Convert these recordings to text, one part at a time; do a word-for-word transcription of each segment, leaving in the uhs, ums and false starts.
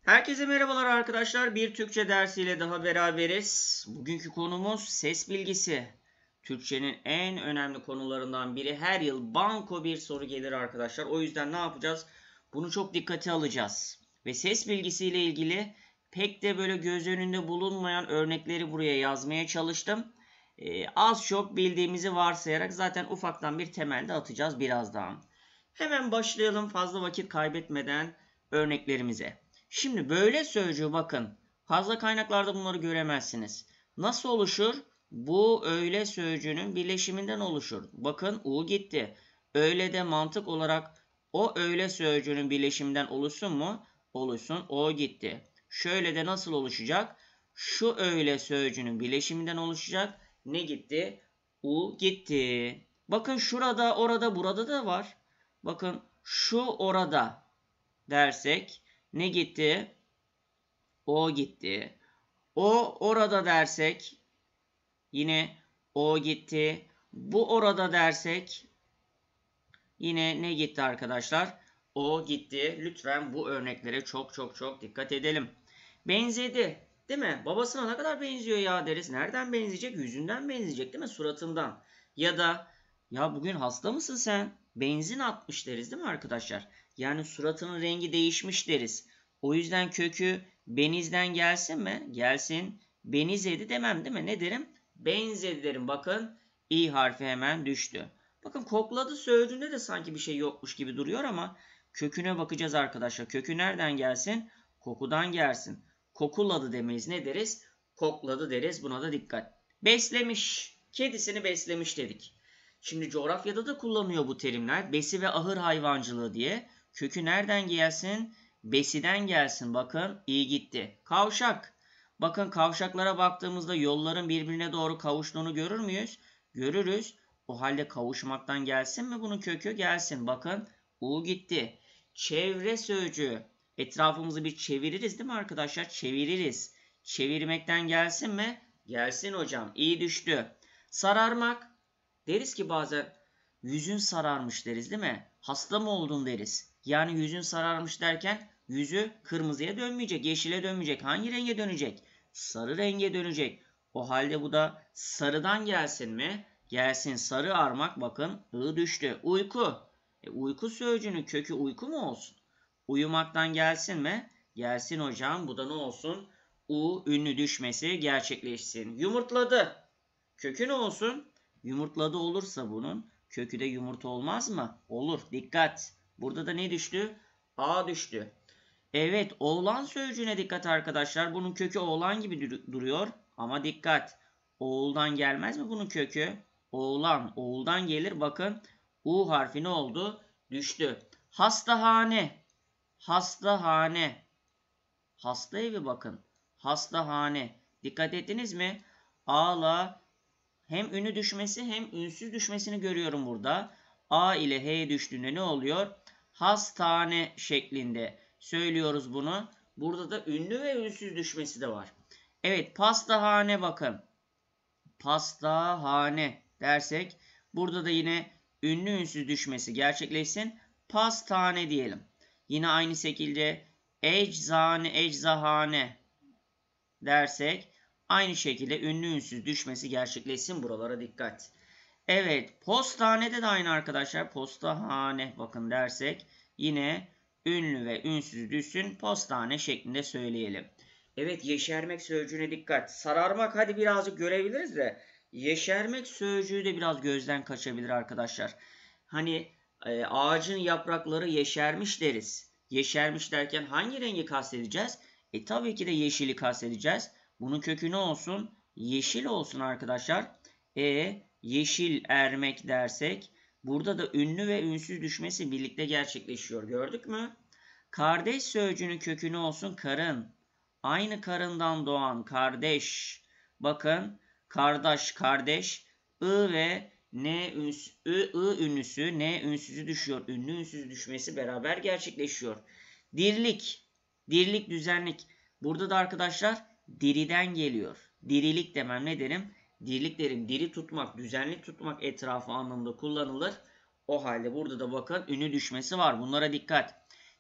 Herkese merhabalar arkadaşlar. Bir Türkçe dersiyle daha beraberiz. Bugünkü konumuz ses bilgisi. Türkçenin en önemli konularından biri. Her yıl banko bir soru gelir arkadaşlar. O yüzden ne yapacağız? Bunu çok dikkate alacağız. Ve ses bilgisiyle ilgili pek de böyle göz önünde bulunmayan örnekleri buraya yazmaya çalıştım. Ee, az çok bildiğimizi varsayarak zaten ufaktan bir temelde atacağız birazdan. Hemen başlayalım fazla vakit kaybetmeden örneklerimize. Şimdi böyle sözcüğü bakın. Fazla kaynaklarda bunları göremezsiniz. Nasıl oluşur? Bu öyle sözcüğünün birleşiminden oluşur. Bakın U gitti. Öyle de mantık olarak o öyle sözcüğünün birleşiminden oluşsun mu? Oluşsun. O gitti. Şöyle de nasıl oluşacak? Şu öyle sözcüğünün birleşiminden oluşacak. Ne gitti? U gitti. Bakın şurada, orada, burada da var. Bakın şu orada dersek ne gitti? O gitti. O orada dersek yine o gitti. Bu orada dersek yine ne gitti arkadaşlar? O gitti. Lütfen bu örneklere çok çok çok dikkat edelim. Benzedi. Değil mi? Babasına ne kadar benziyor ya deriz. Nereden benzeyecek? Yüzünden benzeyecek değil mi? Suratından. Ya da ya bugün hasta mısın sen? Benzin atmış deriz değil mi arkadaşlar? Yani suratının rengi değişmiş deriz. O yüzden kökü benizden gelsin mi? Gelsin. Benizedi demem değil mi? Ne derim? Benzedi derim. Bakın i harfi hemen düştü. Bakın kokladı sözcüğünde de sanki bir şey yokmuş gibi duruyor ama köküne bakacağız arkadaşlar. Kökü nereden gelsin? Kokudan gelsin. Kokuladı demeyiz. Ne deriz? Kokladı deriz. Buna da dikkat. Beslemiş. Kedisini beslemiş dedik. Şimdi coğrafyada da kullanıyor bu terimler. Besi ve ahır hayvancılığı diye. Kökü nereden gelsin? Besiden gelsin. Bakın iyi gitti. Kavşak. Bakın kavşaklara baktığımızda yolların birbirine doğru kavuştuğunu görür müyüz? Görürüz. O halde kavuşmaktan gelsin mi bunun kökü? Gelsin. Bakın U gitti. Çevre sözcüğü. Etrafımızı bir çeviririz değil mi arkadaşlar? Çeviririz. Çevirmekten gelsin mi? Gelsin hocam. İyi düştü. Sararmak. Deriz ki bazen yüzün sararmış deriz değil mi? Hasta mı oldun deriz. Yani yüzün sararmış derken yüzü kırmızıya dönmeyecek, yeşile dönmeyecek. Hangi renge dönecek? Sarı renge dönecek. O halde bu da sarıdan gelsin mi? Gelsin. Sarı armak bakın ı düştü. Uyku. E, uyku sözcüğünün kökü uyku mu olsun? Uyumaktan gelsin mi? Gelsin hocam. Bu da ne olsun? U ünlü düşmesi gerçekleşsin. Yumurtladı. Kökü ne olsun? Yumurtladı olursa bunun kökü de yumurta olmaz mı? Olur. Dikkat. Burada da ne düştü? A düştü. Evet, oğlan sözcüğüne dikkat arkadaşlar. Bunun kökü oğlan gibi duruyor. Ama dikkat. Oğuldan gelmez mi bunun kökü? Oğlan, oğuldan gelir. Bakın U harfi ne oldu? Düştü. Hastahane. Hastahane. Hasta evi bakın. Hastahane. Dikkat ettiniz mi? A'la hem ünlü düşmesi hem ünsüz düşmesini görüyorum burada. A ile H düştüğünde ne oluyor? Hastane şeklinde söylüyoruz bunu. Burada da ünlü ve ünsüz düşmesi de var. Evet, pastahane bakın. Pastahane dersek burada da yine ünlü ünsüz düşmesi gerçekleşsin. Pastane diyelim. Yine aynı şekilde eczane, eczahane dersek aynı şekilde ünlü ünsüz düşmesi gerçekleşsin. Buralara dikkat. Evet, postanede de aynı arkadaşlar. Postahane bakın dersek yine ünlü ve ünsüz düşsün. Postane şeklinde söyleyelim. Evet, yeşermek sözcüğüne dikkat. Sararmak hadi birazcık görebiliriz de yeşermek sözcüğü de biraz gözden kaçabilir arkadaşlar. Hani e, ağacın yaprakları yeşermiş deriz. Yeşermiş derken hangi rengi kastedeceğiz? E tabii ki de yeşili kastedeceğiz. Bunun kökü ne olsun? Yeşil olsun arkadaşlar. E yeşil ermek dersek burada da ünlü ve ünsüz düşmesi birlikte gerçekleşiyor. Gördük mü? Kardeş sözcüğünün kökü ne olsun? Karın. Aynı karından doğan kardeş. Bakın kardeş kardeş I ve N üns, I, I ünlüsü N ünsüzü düşüyor. Ünlü ünsüz düşmesi beraber gerçekleşiyor. Dirlik. Dirlik düzenlik. Burada da arkadaşlar diriden geliyor. Dirilik demem ne derim? Dirlik derim. Diri tutmak, düzenli tutmak etrafı anlamında kullanılır. O halde burada da bakın ünlü düşmesi var. Bunlara dikkat.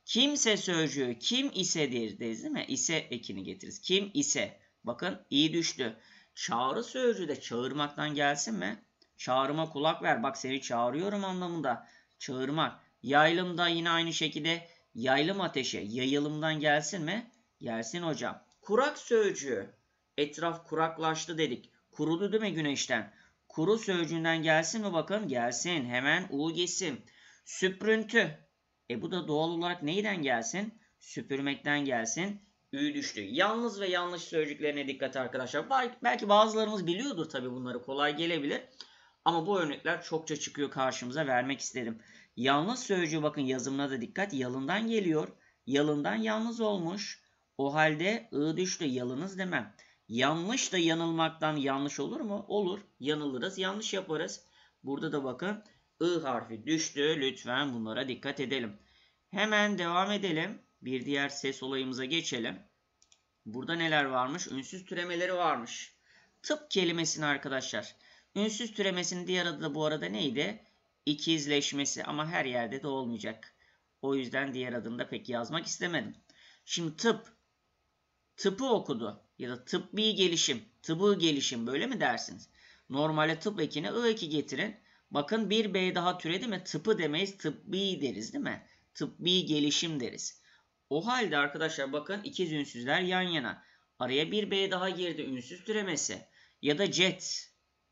Kimse sözcüğü kim ise deriz değil mi? İse ekini getiririz. Kim ise. Bakın iyi düştü. Çağrı sözcüğü de çağırmaktan gelsin mi? Çağrıma kulak ver. Bak seni çağırıyorum anlamında. Çağırmak. Yaylımda yine aynı şekilde yaylım ateşe. Yayılımdan gelsin mi? Gelsin hocam. Kurak sözcüğü. Etraf kuraklaştı dedik. Kurudu değil mi güneşten? Kuru sözcüğünden gelsin mi bakın? Gelsin. Hemen U geçsin. Süprüntü. E bu da doğal olarak neyden gelsin? Süpürmekten gelsin. Ü düştü. Yalnız ve yanlış sözcüklerine dikkat arkadaşlar. Belki bazılarımız biliyordur tabii, bunları kolay gelebilir. Ama bu örnekler çokça çıkıyor karşımıza, vermek istedim. Yalnız sözcüğü bakın yazımına da dikkat. Yalından geliyor. Yalından yalnız olmuş. O halde ı düştü. Yalınız demem. Yanlış da yanılmaktan yanlış olur mu? Olur. Yanılırız. Yanlış yaparız. Burada da bakın I harfi düştü. Lütfen bunlara dikkat edelim. Hemen devam edelim. Bir diğer ses olayımıza geçelim. Burada neler varmış? Ünsüz türemeleri varmış. Tıp kelimesini arkadaşlar. Ünsüz türemesinin diğer adı da bu arada neydi? İkizleşmesi, ama her yerde de olmayacak. O yüzden diğer adını da pek yazmak istemedim. Şimdi tıp. Tıpı okudu. Ya da tıbbi gelişim. Tıbbi gelişim böyle mi dersiniz? Normalde tıp ekine ı eki getirin. Bakın bir B daha türedi mi? Tıpı demeyiz, tıbbi deriz değil mi? Tıbbi gelişim deriz. O halde arkadaşlar bakın ikiz ünsüzler yan yana. Araya bir B daha girdi, ünsüz türemesi. Ya da cet.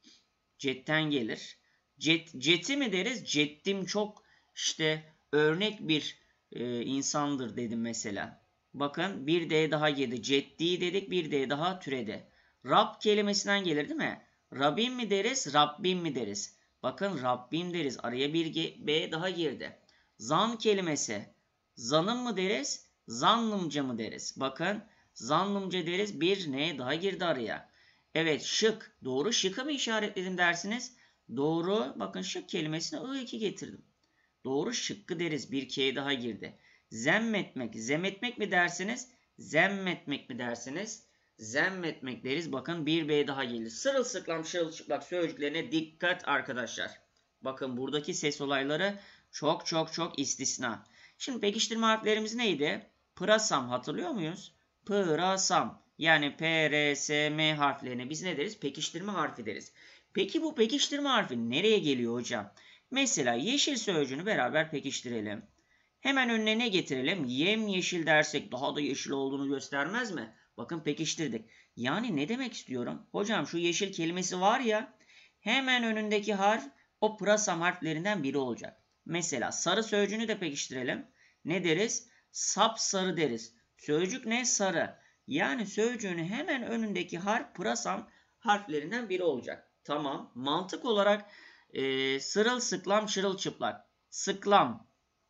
Cetten gelir. Cet, ceti mi deriz? Cettim çok işte örnek bir e, insandır dedim mesela. Bakın bir D daha girdi. Ceddi dedik, bir D daha türedi. Rab kelimesinden gelir değil mi? Rabbim mi deriz, Rabbim mi deriz? Bakın Rabbim deriz. Araya bir B daha girdi. Zan kelimesi. Zanım mı deriz, zannımca mı deriz? Bakın zannımca deriz, bir N daha girdi araya. Evet, şık. Doğru, şıkı mı işaretledim dersiniz? Doğru. Bakın şık kelimesine I iki getirdim. Doğru, şıkkı deriz. Bir K daha girdi. Zemmetmek. Zemetmek mi dersiniz? Zemmetmek mi dersiniz? Zemmetmek deriz. Bakın bir B daha geldi. Sırılsıklam şırılçıplak sözcüklerine dikkat arkadaşlar. Bakın buradaki ses olayları çok çok çok istisna. Şimdi pekiştirme harflerimiz neydi? Pırasam hatırlıyor muyuz? Pırasam. Yani P, R, S, M harflerine biz ne deriz? Pekiştirme harfi deriz. Peki bu pekiştirme harfi nereye geliyor hocam? Mesela yeşil sözcüğünü beraber pekiştirelim. Hemen önüne ne getirelim? Yemyeşil dersek daha da yeşil olduğunu göstermez mi? Bakın pekiştirdik. Yani ne demek istiyorum? Hocam şu yeşil kelimesi var ya, hemen önündeki harf o pırasam harflerinden biri olacak. Mesela sarı sözcüğünü de pekiştirelim. Ne deriz? Sapsarı deriz. Sözcük ne? Sarı. Yani sözcüğünün hemen önündeki harf pırasam harflerinden biri olacak. Tamam. Mantık olarak e, sırılsıklam şırılçıplak. Sıklam.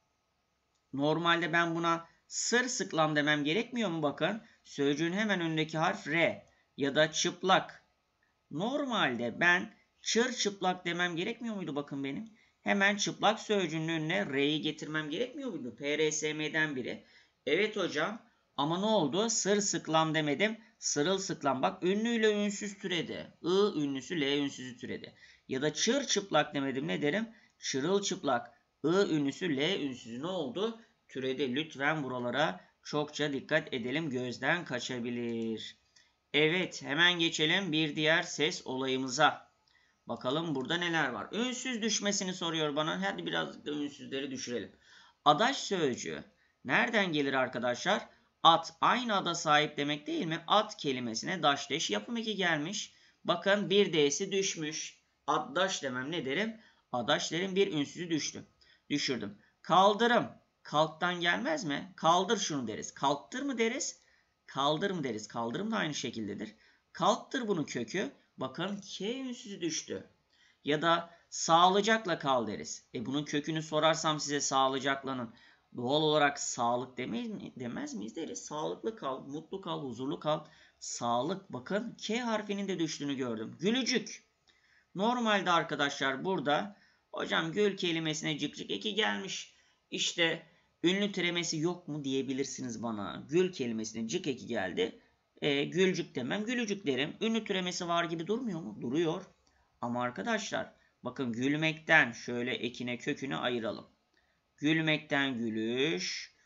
Normalde ben buna sırsıklam demem gerekmiyor mu bakın? Sözcüğün hemen önündeki harf R. Ya da çıplak. Normalde ben çırçıplak demem gerekmiyor muydu bakın benim? Hemen çıplak sözcüğünün önüne R'yi getirmem gerekmiyor muydu? P, R, S, M'den biri. Evet hocam. Ama ne oldu? Sırsıklam demedim. Sırılsıklam. Bak ünlüyle ünsüz türedi. I ünlüsü L ünsüzü türedi. Ya da çırçıplak demedim. Ne derim? Çırılçıplak. I ünlüsü L ünsüzü ne oldu? Türedi. Lütfen buralara çokça dikkat edelim. Gözden kaçabilir. Evet, hemen geçelim bir diğer ses olayımıza. Bakalım burada neler var. Ünsüz düşmesini soruyor bana. Hadi birazcık da ünsüzleri düşürelim. Adaş sözcüğü. Nereden gelir arkadaşlar? At. Aynı ada sahip demek değil mi? At kelimesine daşdeş yapım eki gelmiş. Bakın bir D'si düşmüş. Addaş demem ne derim? Adaş derim, bir ünsüzü düştü. Düşürdüm. Kaldırım. Kalktan gelmez mi? Kaldır şunu deriz. Kalktır mı deriz? Kaldır mı deriz? Kaldırım da aynı şekildedir. Kalktır bunun kökü. Bakın K ünsüzü düştü. Ya da sağlıcakla kal deriz. E bunun kökünü sorarsam size sağlıcaklanın. Doğal olarak sağlık demeyiz mi? Demez miyiz? Deriz. Sağlıklı kal, mutlu kal, huzurlu kal. Sağlık. Bakın K harfinin de düştüğünü gördüm. Gülücük. Normalde arkadaşlar burada hocam gül kelimesine cık cık eki gelmiş. İşte ünlü türemesi yok mu diyebilirsiniz bana. Gül kelimesine cık eki geldi. E, gülcük demem, gülücük derim. Ünlü türemesi var gibi durmuyor mu? Duruyor. Ama arkadaşlar bakın gülmekten şöyle ekine kökünü ayıralım. Gülmekten gülüş.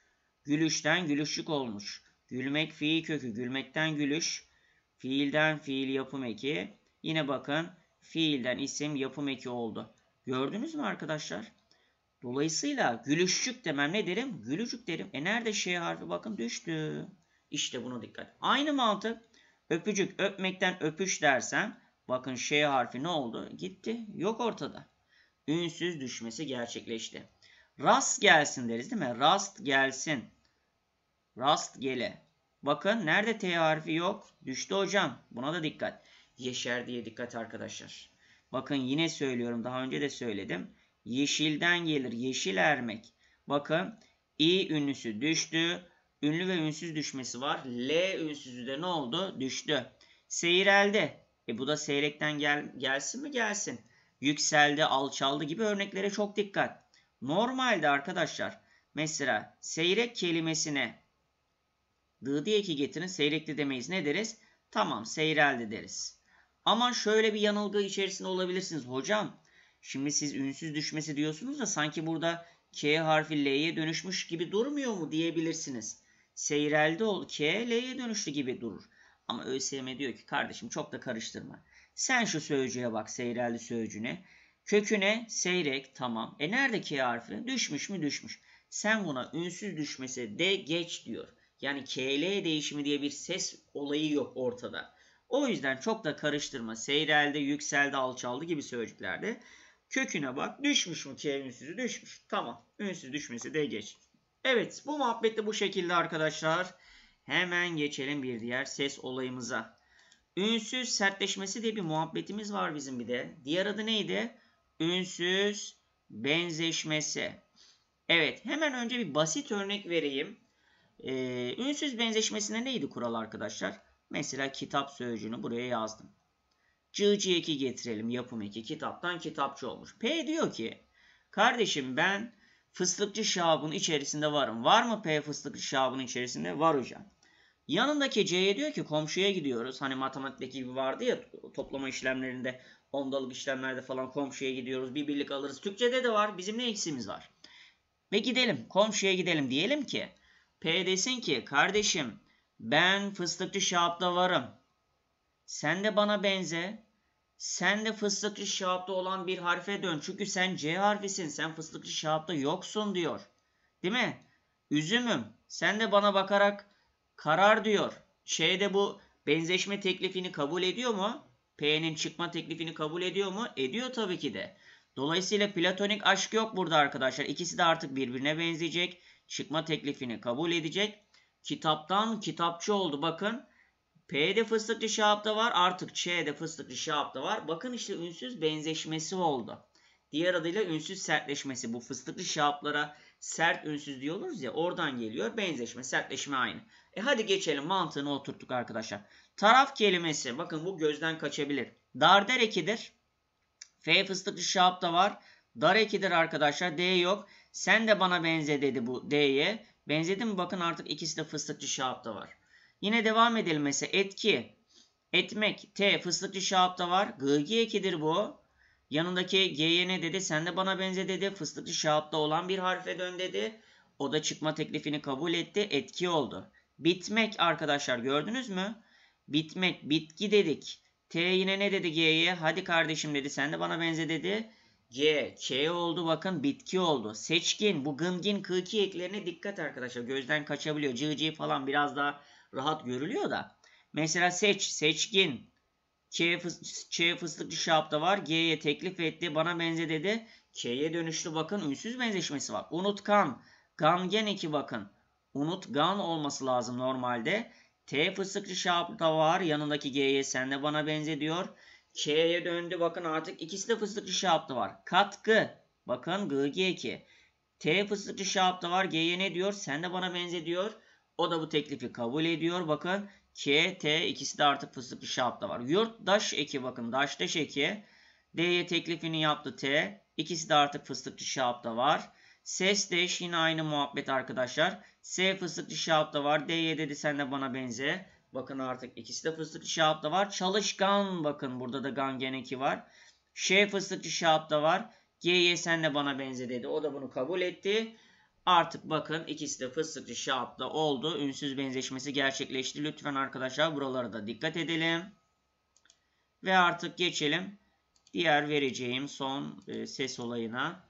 Gülüşten gülüşlük olmuş. Gülmek fiil kökü. Gülmekten gülüş. Fiilden fiil yapım eki. Yine bakın fiilden isim yapım eki oldu. Gördünüz mü arkadaşlar? Dolayısıyla gülüşçük demem ne derim? Gülücük derim. E nerede şey harfi? Bakın düştü. İşte buna dikkat. Aynı mantık. Öpücük, öpmekten öpüş dersem bakın şey harfi ne oldu? Gitti. Yok ortada. Ünsüz düşmesi gerçekleşti. Rast gelsin deriz değil mi? Rast gelsin. Rast gele. Bakın nerede T harfi yok? Düştü hocam. Buna da dikkat. Yeşer diye dikkat arkadaşlar. Bakın yine söylüyorum. Daha önce de söyledim. Yeşilden gelir. Yeşil ermek. Bakın İ ünlüsü düştü. Ünlü ve ünsüz düşmesi var. L ünsüzü de ne oldu? Düştü. Seyreldi. E bu da seyrekten gel, gelsin mi? Gelsin. Yükseldi, alçaldı gibi örneklere çok dikkat. Normalde arkadaşlar mesela seyrek kelimesine dı diye ki getirin, seyrekli demeyiz. Ne deriz? Tamam, seyreldi deriz. Ama şöyle bir yanılgı içerisinde olabilirsiniz. Hocam şimdi siz ünsüz düşmesi diyorsunuz da sanki burada K harfi L'ye dönüşmüş gibi durmuyor mu diyebilirsiniz. Seyreldi ol K L'ye dönüştü gibi durur. Ama ÖSYM diyor ki kardeşim çok da karıştırma. Sen şu sözcüğe bak, seyreldi sözcüğüne. Köküne seyrek, tamam. E nerede K harfi? Düşmüş mü? Düşmüş. Sen buna ünsüz düşmesi de geç diyor. Yani K L değişimi diye bir ses olayı yok ortada. O yüzden çok da karıştırma. Seyreldi, yükseldi, alçaldı gibi sözcüklerde köküne bak. Düşmüş mü K ünsüzü? Düşmüş. Tamam. Ünsüz düşmesi de geç. Evet, bu muhabbet de bu şekilde arkadaşlar. Hemen geçelim bir diğer ses olayımıza. Ünsüz sertleşmesi diye bir muhabbetimiz var bizim bir de. Diğer adı neydi? Ünsüz benzeşmesi. Evet, hemen önce bir basit örnek vereyim. Ee, ünsüz benzeşmesinde neydi kural arkadaşlar? Mesela kitap sözcüğünü buraya yazdım. Cığcı eki getirelim, yapım eki, kitaptan kitapçı olmuş. P diyor ki, kardeşim ben fıstıkçı şabın içerisinde varım. Var mı P fıstıkçı şabın içerisinde? Var hocam. Yanındaki C'ye diyor ki komşuya gidiyoruz. Hani matematikteki gibi vardı ya toplama işlemlerinde, ondalık işlemlerde falan komşuya gidiyoruz. Bir birlik alırız. Türkçede de var. Bizim ne eksiğimiz var? Ve gidelim. Komşuya gidelim. Diyelim ki P desin ki kardeşim ben fıstıkçı Şahap'ta varım. Sen de bana benze. Sen de fıstıkçı Şahap'ta olan bir harfe dön. Çünkü sen C harfisin. Sen fıstıkçı Şahap'ta yoksun diyor. Değil mi? Üzümüm. Sen de bana bakarak karar diyor. Şeyde bu benzeşme teklifini kabul ediyor mu? P'nin çıkma teklifini kabul ediyor mu? Ediyor tabii ki de. Dolayısıyla platonik aşk yok burada arkadaşlar. İkisi de artık birbirine benzeyecek. Çıkma teklifini kabul edecek. Kitaptan kitapçı oldu. Bakın P'de fıstıklı Şahap'ta var. Artık Ç'de fıstıklı Şahap'ta var. Bakın işte ünsüz benzeşmesi oldu. Diğer adıyla ünsüz sertleşmesi. Bu fıstıklı Şahap'lara sert ünsüz diyoruz ya. Oradan geliyor. Benzeşme, sertleşme aynı. E hadi geçelim. Mantığını oturttuk arkadaşlar. Taraf kelimesi. Bakın bu gözden kaçabilir. Darder ekidir. F fıstıklı Şahap'ta var. Dar ekidir arkadaşlar. D yok. Sen de bana benze dedi bu D'ye. Benzedi mi? Bakın artık ikisi de fıstıklı Şahap'ta var. Yine devam edelim mesela. Etki. Etmek. T fıstıklı Şahap'ta var. Gıgi ekidir bu. Yanındaki G'ye ne dedi? Sen de bana benze dedi. Fıstıklı Şahap'ta olan bir harfe dön dedi. O da çıkma teklifini kabul etti. Etki oldu. Bitmek arkadaşlar gördünüz mü? Bitmek. Bitki dedik. T yine ne dedi G'ye? Hadi kardeşim dedi. Sen de bana benze dedi. G, K oldu bakın bitki oldu. Seçkin bu gıngin kıki eklerine dikkat arkadaşlar. Gözden kaçabiliyor. Cığcı falan biraz daha rahat görülüyor da. Mesela seç, seçkin. K, fıs Ç fıstıklı Şahap'ta var. G'ye teklif etti. Bana benze dedi. K'ye dönüştü bakın. Ünsüz benzeşmesi var. Unutkan. Gangen eki bakın. Unutgan olması lazım normalde. T fıstıklı Şahap'ta var. Yanındaki G'ye sen de bana benze diyor. K'ye döndü. Bakın artık ikisi de fıstıklı Şahap'ta var. Katkı. Bakın gıgi eki. T fıstıklı Şahap'ta var. G'ye ne diyor? Sen de bana benze diyor. O da bu teklifi kabul ediyor. Bakın K, T ikisi de artık fıstıklı Şahap'ta var. Yurttaş eki bakın. Daştaş eki. D'ye teklifini yaptı T. İkisi de artık fıstıklı Şahap'ta var. Sesdeş yine aynı muhabbet arkadaşlar. S fıstıklı Şahap'ta var. D'ye dedi sen de bana benze. Bakın artık ikisi de fıstıklı Şahap'ta var. Çalışkan bakın burada da gangen eki var. Ş fıstıklı Şahap'ta var. G'ye sen de bana benze dedi. O da bunu kabul etti. Artık bakın ikisi de fıstıkçı şaapta oldu. Ünsüz benzeşmesi gerçekleşti. Lütfen arkadaşlar buralara da dikkat edelim. Ve artık geçelim diğer vereceğim son e, ses olayına.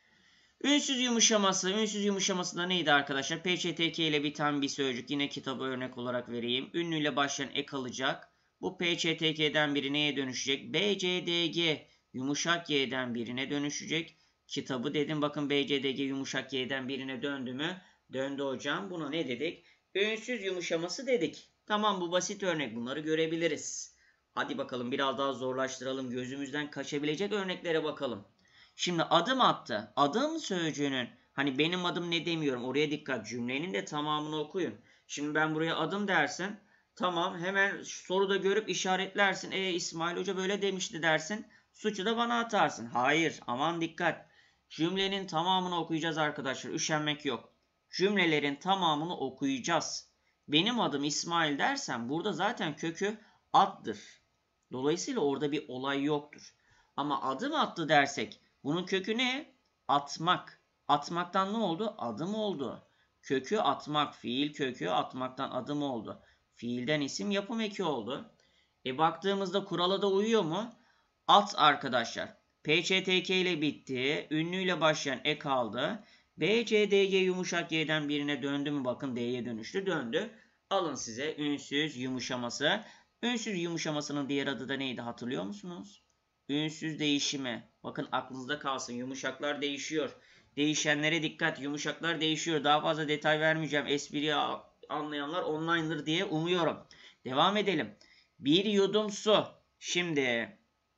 Ünsüz yumuşaması. Ünsüz yumuşaması da neydi arkadaşlar? P Ç T K ile biten bir sözcük. Yine kitabı örnek olarak vereyim. Ünlüyle başlayan ek alacak. Bu P Ç T K'den biri neye dönüşecek? B C D G yumuşak Y'den birine dönüşecek. Kitabı dedim. Bakın B C D G yumuşak Y'den birine döndü mü? Döndü hocam. Buna ne dedik? Ünsüz yumuşaması dedik. Tamam, bu basit örnek. Bunları görebiliriz. Hadi bakalım biraz daha zorlaştıralım. Gözümüzden kaçabilecek örneklere bakalım. Şimdi adım attı. Adım sözcüğünün, hani benim adım ne demiyorum, oraya dikkat. Cümlenin de tamamını okuyun. Şimdi ben buraya adım dersin. Tamam, hemen soruda görüp işaretlersin. E İsmail Hoca böyle demişti dersin. Suçu da bana atarsın. Hayır, aman dikkat. Cümlenin tamamını okuyacağız arkadaşlar. Üşenmek yok. Cümlelerin tamamını okuyacağız. Benim adım İsmail dersen burada zaten kökü attır. Dolayısıyla orada bir olay yoktur. Ama adım attı dersek bunun kökü ne? Atmak. Atmaktan ne oldu? Adım oldu. Kökü atmak. Fiil kökü atmaktan adım oldu. Fiilden isim yapım eki oldu. E baktığımızda kurala da uyuyor mu? At arkadaşlar. P Ç T K ile bitti. Ünlüyle başlayan ek aldı. B C D G yumuşak Y'den birine döndü mü? Bakın D'ye dönüştü. Döndü. Alın size ünsüz yumuşaması. Ünsüz yumuşamasının diğer adı da neydi? Hatırlıyor musunuz? Ünsüz değişimi. Bakın aklınızda kalsın. Yumuşaklar değişiyor. Değişenlere dikkat. Yumuşaklar değişiyor. Daha fazla detay vermeyeceğim. Espriyi anlayanlar online'dır diye umuyorum. Devam edelim. Bir yudum su. Şimdi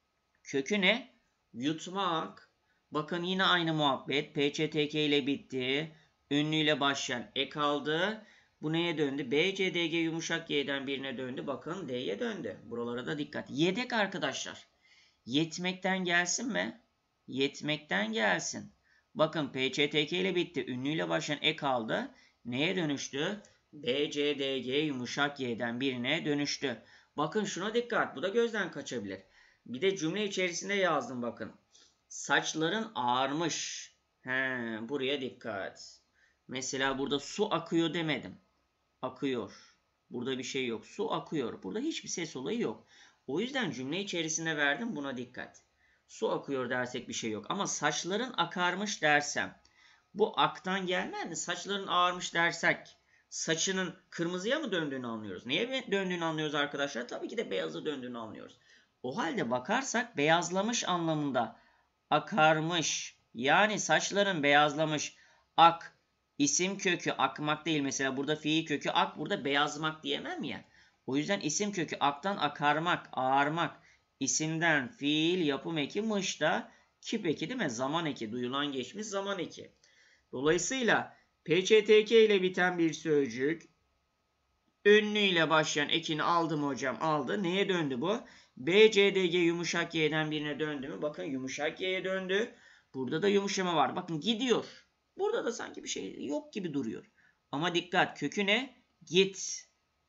kökü ne? Yutmak. Bakın yine aynı muhabbet. P Ç T K ile bitti. Ünlüyle başlayan ek aldı. Bu neye döndü? B C D G yumuşak Y'den birine döndü. Bakın D'ye döndü. Buralara da dikkat. Yedek arkadaşlar. Yetmekten gelsin mi? Yetmekten gelsin. Bakın P Ç T K ile bitti. Ünlüyle başlayan ek aldı. Neye dönüştü? B C D G yumuşak Y'den birine dönüştü. Bakın şuna dikkat. Bu da gözden kaçabilir. Bir de cümle içerisinde yazdım bakın. Saçların ağarmış. He, buraya dikkat. Mesela burada su akıyor demedim. Akıyor. Burada bir şey yok. Su akıyor. Burada hiçbir ses olayı yok. O yüzden cümle içerisinde verdim, buna dikkat. Su akıyor dersek bir şey yok. Ama saçların akarmış dersem bu aktan gelmez mi? Saçların ağarmış dersek saçının kırmızıya mı döndüğünü anlıyoruz. Neye döndüğünü anlıyoruz arkadaşlar? Tabii ki de beyaza döndüğünü anlıyoruz. O halde bakarsak beyazlamış anlamında akarmış. Yani saçların beyazlamış. Ak. İsim kökü akmak değil. Mesela burada fiil kökü ak. Burada beyazmak diyemem ya. O yüzden isim kökü aktan akarmak, ağarmak. İsimden fiil yapım eki mış da kip eki değil mi? Zaman eki. Duyulan geçmiş zaman eki. Dolayısıyla P Ç T K ile biten bir sözcük. Ünlüyle başlayan ekini aldım hocam. Aldı. Neye döndü bu? B C D G yumuşak Y'den birine döndü mü? Bakın yumuşak Y'ye döndü. Burada da yumuşama var. Bakın gidiyor. Burada da sanki bir şey yok gibi duruyor. Ama dikkat, kökü ne? Git.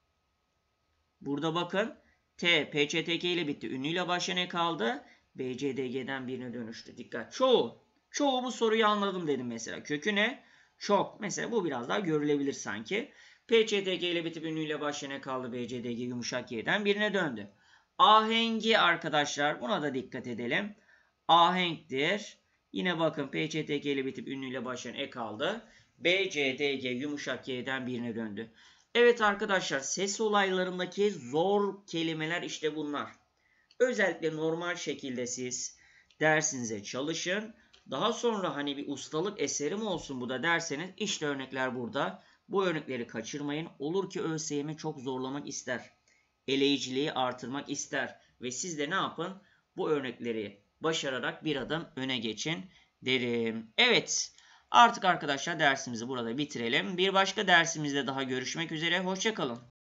Burada bakın T, P Ç T K ile bitti. Ünlüyle başlayan ek kaldı. B C D G'den birine dönüştü. Dikkat. Çoğu. Çoğu bu soruyu anladım dedim mesela. Kökü ne? Çok. Mesela bu biraz daha görülebilir sanki. P Ç T K ile bitip ünlüyle başlayan ek kaldı. B C D G yumuşak Y'den birine döndü. Ahengi arkadaşlar. Buna da dikkat edelim. Ahenktir. Yine bakın P Ç T K ile bitip ünlüyle başlayan ek aldı. B C D G yumuşak Y'den birine döndü. Evet arkadaşlar, ses olaylarındaki zor kelimeler işte bunlar. Özellikle normal şekilde siz dersinize çalışın. Daha sonra hani bir ustalık eserim olsun bu da derseniz işte örnekler burada. Bu örnekleri kaçırmayın. Olur ki ÖSYM çok zorlamak ister. Eleyiciliği artırmak ister. Ve siz de ne yapın? Bu örnekleri başararak bir adım öne geçin derim. Evet. Artık arkadaşlar dersimizi burada bitirelim. Bir başka dersimizde daha görüşmek üzere. Hoşça kalın.